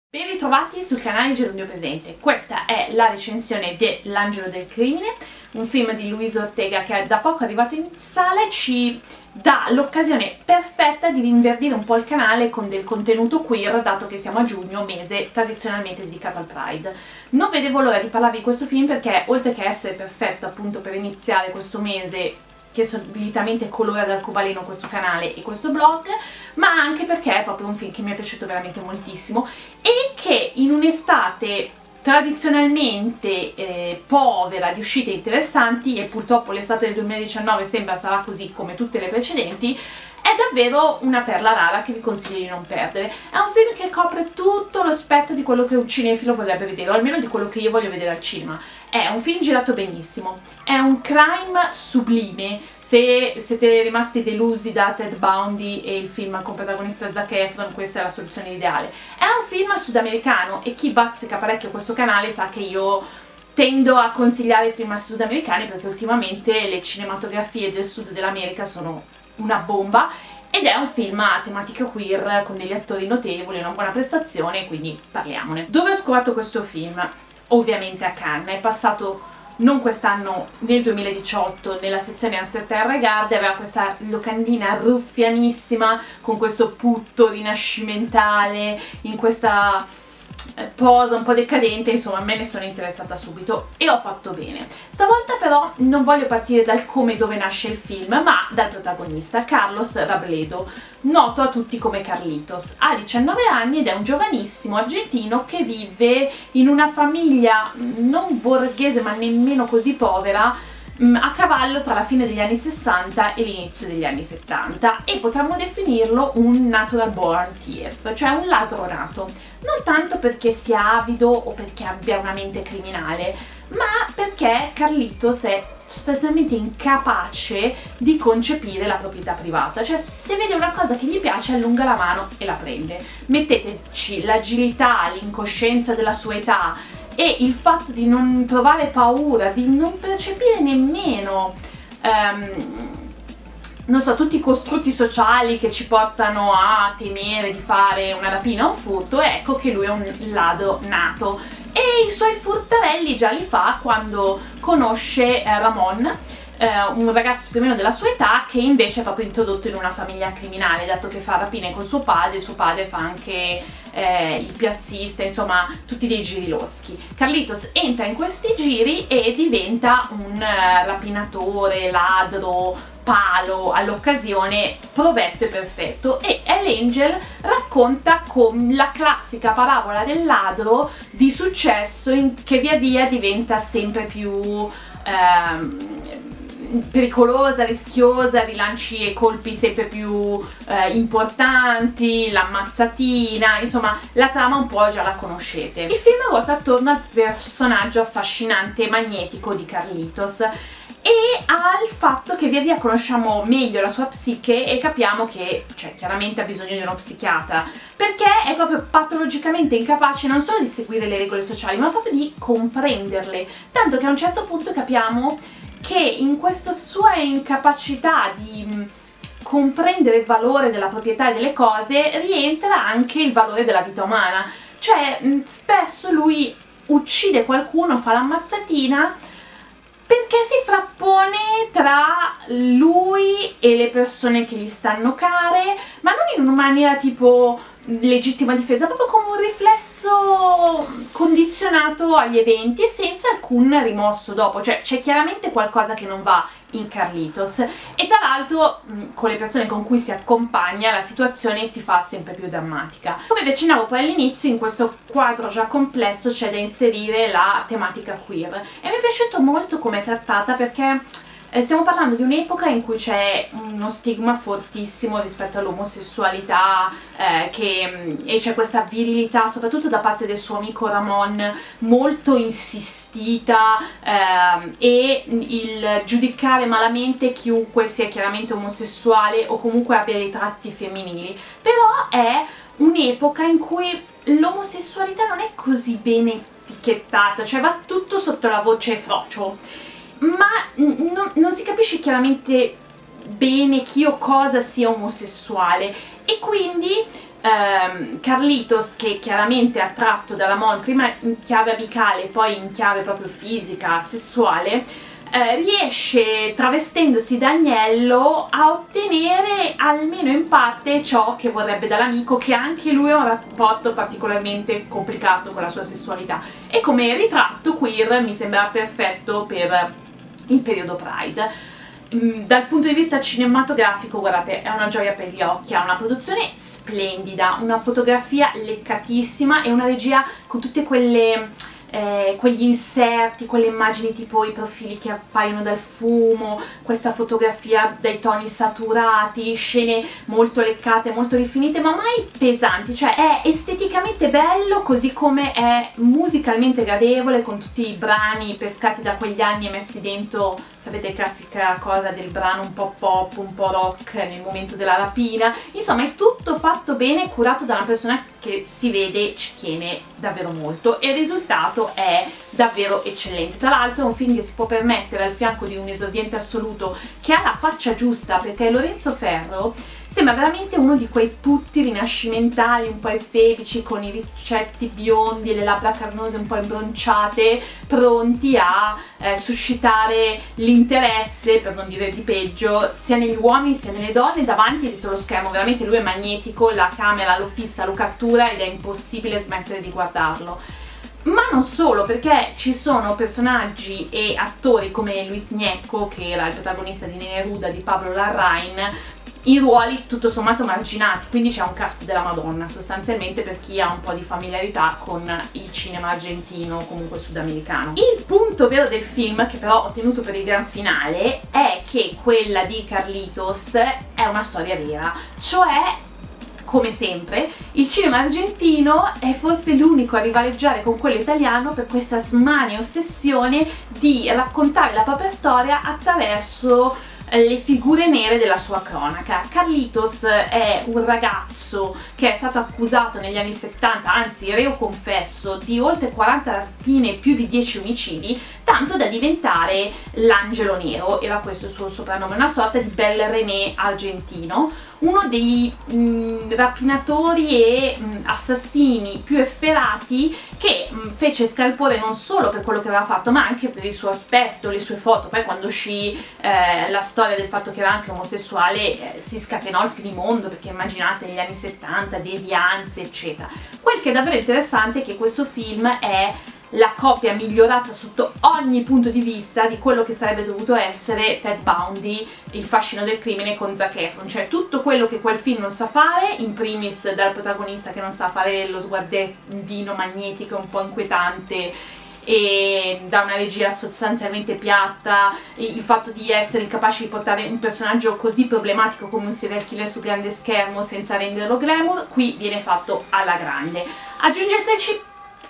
Ben ritrovati sul canale Gerundio Presente. Questa è la recensione de L'Angelo del Crimine, un film di Luis Ortega che da poco è arrivato in sala e ci dà l'occasione perfetta di rinverdire un po' il canale con del contenuto queer, dato che siamo a giugno, mese tradizionalmente dedicato al Pride. Non vedevo l'ora di parlarvi di questo film perché, oltre che essere perfetto appunto per iniziare questo mese che solitamente colora d'arcobaleno questo canale e questo blog, ma anche perché è proprio un film che mi è piaciuto veramente moltissimo e che in un'estate tradizionalmente povera di uscite interessanti, e purtroppo l'estate del 2019 sembra sarà così come tutte le precedenti, è davvero una perla rara che vi consiglio di non perdere. È un film che copre tutto lo spettro di quello che un cinefilo vorrebbe vedere, o almeno di quello che io voglio vedere al cinema. È un film girato benissimo, è un crime sublime. Se siete rimasti delusi da Ted Bundy e il film con protagonista Zac Efron, questa è la soluzione ideale. È un film sudamericano e chi bazzica parecchio questo canale sa che io tendo a consigliare film sudamericani perché ultimamente le cinematografie del sud dell'America sono una bomba, ed è un film a tematica queer con degli attori notevoli, una buona prestazione, quindi parliamone. Dove ho scovato questo film? Ovviamente a Cannes. È passato non quest'anno, nel 2018, nella sezione Amsterdam Regard, aveva questa locandina ruffianissima con questo putto rinascimentale in questa posa un po' decadente. Insomma, a me ne sono interessata subito e ho fatto bene. Stavolta però non voglio partire dal come e dove nasce il film, ma dal protagonista, Carlos Robledo, noto a tutti come Carlitos. Ha 19 anni ed è un giovanissimo argentino che vive in una famiglia non borghese ma nemmeno così povera, a cavallo tra la fine degli anni 60 e l'inizio degli anni 70, e potremmo definirlo un natural born thief, cioè un ladro nato, non tanto perché sia avido o perché abbia una mente criminale, ma perché Carlitos è sostanzialmente incapace di concepire la proprietà privata. Cioè, se vede una cosa che gli piace allunga la mano e la prende. Metteteci l'agilità, l'incoscienza della sua età e il fatto di non provare paura, di non percepire nemmeno non so, tutti i costrutti sociali che ci portano a temere di fare una rapina o un furto, e ecco che lui è un ladro nato. E i suoi furtarelli già li fa quando conosce Ramon, un ragazzo più o meno della sua età, che invece è proprio introdotto in una famiglia criminale, dato che fa rapine con suo padre fa anche il piazzista, insomma tutti dei giri loschi. Carlitos entra in questi giri e diventa un rapinatore, ladro, palo all'occasione, provetto e perfetto, e L'Angel racconta con la classica parabola del ladro di successo che via via diventa sempre più pericolosa, rischiosa, rilanci e colpi sempre più importanti, l'ammazzatina, insomma la trama un po' già la conoscete. Il film ruota attorno al personaggio affascinante e magnetico di Carlitos e al fatto che via via conosciamo meglio la sua psiche e capiamo che, cioè, chiaramente ha bisogno di uno psichiatra, perché è proprio patologicamente incapace non solo di seguire le regole sociali ma proprio di comprenderle, tanto che a un certo punto capiamo che in questa sua incapacità di comprendere il valore della proprietà delle cose rientra anche il valore della vita umana. Cioè, spesso lui uccide qualcuno, fa l'ammazzatina perché si frappone tra lui e le persone che gli stanno care, ma non in una maniera tipo legittima difesa, proprio come un riflesso condizionato agli eventi e senza alcun rimorso dopo. Cioè c'è chiaramente qualcosa che non va in Carlitos, e tra l'altro con le persone con cui si accompagna la situazione si fa sempre più drammatica. Come vi accennavo poi all'inizio, in questo quadro già complesso c'è da inserire la tematica queer, e mi è piaciuto molto come è trattata perché stiamo parlando di un'epoca in cui c'è uno stigma fortissimo rispetto all'omosessualità, e c'è questa virilità, soprattutto da parte del suo amico Ramon, molto insistita, e il giudicare malamente chiunque sia chiaramente omosessuale o comunque abbia dei tratti femminili. Però è un'epoca in cui l'omosessualità non è così bene etichettata, cioè va tutto sotto la voce frocio, ma non si capisce chiaramente bene chi o cosa sia omosessuale, e quindi Carlitos, che chiaramente è attratto dalla Mon, prima in chiave amicale poi in chiave proprio fisica, sessuale, riesce, travestendosi da agnello, a ottenere almeno in parte ciò che vorrebbe dall'amico, che anche lui ha un rapporto particolarmente complicato con la sua sessualità, e come ritratto queer mi sembra perfetto per il periodo Pride. Dal punto di vista cinematografico, guardate, è una gioia per gli occhi, ha una produzione splendida, una fotografia leccatissima e una regia con tutte quegli inserti, quelle immagini tipo i profili che appaiono dal fumo, questa fotografia dai toni saturati, scene molto leccate, molto rifinite, ma mai pesanti, cioè è esteticamente bello così come è musicalmente gradevole, con tutti i brani pescati da quegli anni e messi dentro, sapete, classica cosa del brano un po' pop, un po' rock nel momento della rapina. Insomma, è tutto fatto bene, curato da una persona che si vede ci tiene davvero molto, e il risultato è davvero eccellente. Tra l'altro è un film che si può permettere al fianco di un esordiente assoluto che ha la faccia giusta, perché Lorenzo Ferro sembra veramente uno di quei putti rinascimentali un po' efebici, con i ricetti biondi e le labbra carnose un po' imbronciate, pronti a suscitare l'interesse, per non dire di peggio, sia negli uomini sia nelle donne, davanti e dietro lo schermo. Veramente lui è magnetico, la camera lo fissa, lo cattura ed è impossibile smettere di guardarlo. Ma non solo, perché ci sono personaggi e attori come Luis Gnecco, che era il protagonista di Neruda di Pablo Larraín, in ruoli tutto sommato marginati, quindi c'è un cast della Madonna sostanzialmente per chi ha un po' di familiarità con il cinema argentino o comunque sudamericano. Il punto vero del film, che però ho tenuto per il gran finale, è che quella di Carlitos è una storia vera, cioè, come sempre, il cinema argentino è forse l'unico a rivaleggiare con quello italiano per questa smania ossessione di raccontare la propria storia attraverso le figure nere della sua cronaca. Carlitos è un ragazzo che è stato accusato negli anni 70, anzi reo confesso, di oltre 40 rapine e più di 10 omicidi, tanto da diventare l'Angelo Nero, era questo il suo soprannome, una sorta di bel René argentino, uno dei rapinatori e assassini più efferati, che fece scalpore non solo per quello che aveva fatto ma anche per il suo aspetto, le sue foto. Poi quando uscì la storia del fatto che era anche omosessuale si scatenò il finimondo, perché immaginate negli anni 70 devianze eccetera. Quel che è davvero interessante è che questo film è la copia migliorata sotto ogni punto di vista di quello che sarebbe dovuto essere Ted Bundy, Il fascino del crimine, con Zac Efron, cioè tutto quello che quel film non sa fare, in primis dal protagonista che non sa fare lo sguardino magnetico un po' inquietante, e da una regia sostanzialmente piatta, il fatto di essere incapaci di portare un personaggio così problematico come un serial killer su grande schermo senza renderlo glamour, qui viene fatto alla grande. Aggiungeteci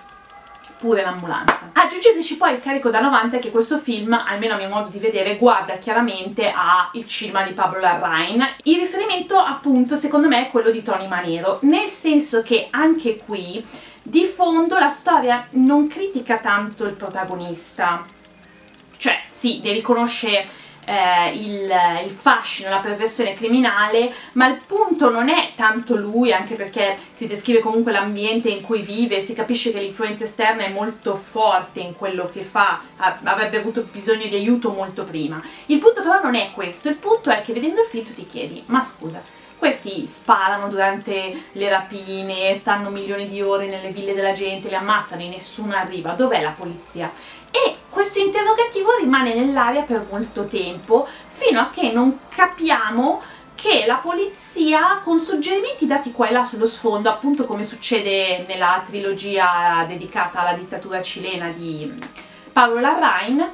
pure l'ambulanza. Aggiungeteci poi il carico da 90 che questo film, almeno a mio modo di vedere, guarda chiaramente al cinema di Pablo Larraín. Il riferimento appunto secondo me è quello di Tony Manero, nel senso che anche qui di fondo la storia non critica tanto il protagonista, cioè sì, ne riconosce il fascino, la perversione criminale, ma il punto non è tanto lui, anche perché si descrive comunque l'ambiente in cui vive, si capisce che l'influenza esterna è molto forte in quello che fa, avrebbe avuto bisogno di aiuto molto prima. Il punto però non è questo, il punto è che vedendo il film tu ti chiedi, ma scusa, questi sparano durante le rapine, stanno milioni di ore nelle ville della gente, li ammazzano e nessuno arriva, dov'è la polizia? E questo interrogativo rimane nell'aria per molto tempo, fino a che non capiamo che la polizia, con suggerimenti dati qua e là sullo sfondo, appunto come succede nella trilogia dedicata alla dittatura cilena di Pablo Larraín,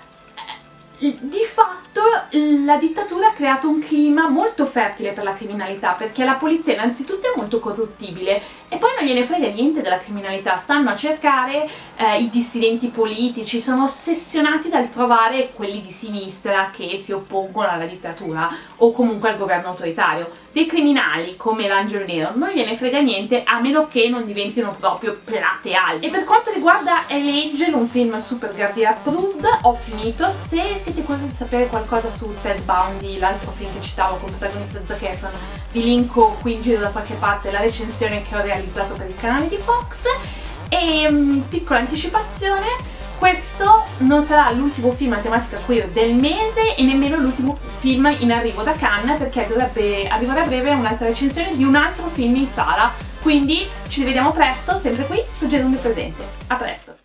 di fatto la dittatura ha creato un clima molto fertile per la criminalità, perché la polizia innanzitutto è molto corruttibile e poi non gliene frega niente della criminalità, stanno a cercare i dissidenti politici, sono ossessionati dal trovare quelli di sinistra che si oppongono alla dittatura o comunque al governo autoritario. Dei criminali come l'Angelo Nero non gliene frega niente, a meno che non diventino proprio plateali. E per quanto riguarda Hell Angel, un film super Guardia approved, ho finito. Se siete curiosi di sapere qualcosa qualcosa su Ted Bundy, l'altro film che citavo con protagonista Zac Efron. Vi linko qui in giro da qualche parte la recensione che ho realizzato per il canale di Fox. E piccola anticipazione, questo non sarà l'ultimo film a tematica queer del mese e nemmeno l'ultimo film in arrivo da Cannes, perché dovrebbe arrivare a breve un'altra recensione di un altro film in sala, quindi ci rivediamo presto, sempre qui su Gerundio Presente. A presto!